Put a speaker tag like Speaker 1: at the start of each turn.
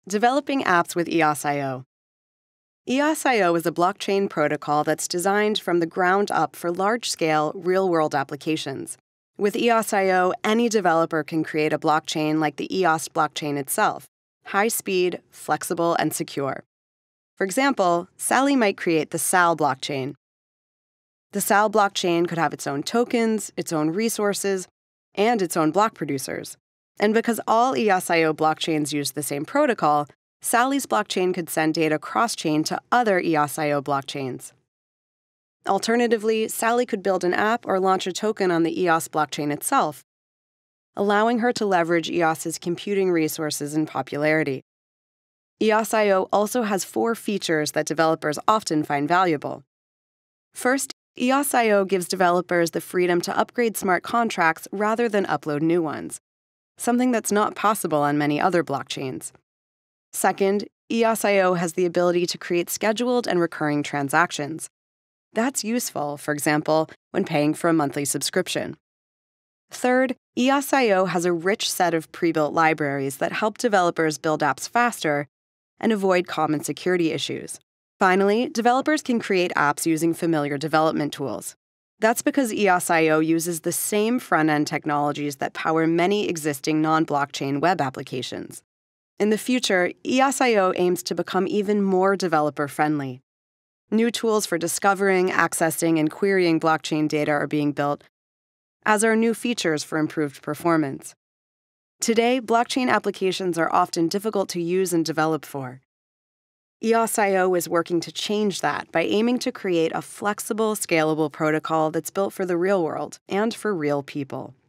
Speaker 1: Developing apps with EOSIO. EOSIO is a blockchain protocol that's designed from the ground up for large-scale, real-world applications. With EOSIO, any developer can create a blockchain like the EOS blockchain itself, high-speed, flexible, and secure. For example, Sally might create the SAL blockchain. The SAL blockchain could have its own tokens, its own resources, and its own block producers. And because all EOSIO blockchains use the same protocol, Sally's blockchain could send data cross-chain to other EOSIO blockchains. Alternatively, Sally could build an app or launch a token on the EOS blockchain itself, allowing her to leverage EOS's computing resources and popularity. EOSIO also has 4 features that developers often find valuable. First, EOSIO gives developers the freedom to upgrade smart contracts rather than upload new ones, something that's not possible on many other blockchains. Second, EOSIO has the ability to create scheduled and recurring transactions. That's useful, for example, when paying for a monthly subscription. Third, EOSIO has a rich set of pre-built libraries that help developers build apps faster and avoid common security issues. Finally, developers can create apps using familiar development tools. That's because EOSIO uses the same front-end technologies that power many existing non-blockchain web applications. In the future, EOSIO aims to become even more developer-friendly. New tools for discovering, accessing, and querying blockchain data are being built, as are new features for improved performance. Today, blockchain applications are often difficult to use and develop for. EOSIO is working to change that by aiming to create a flexible, scalable protocol that's built for the real world and for real people.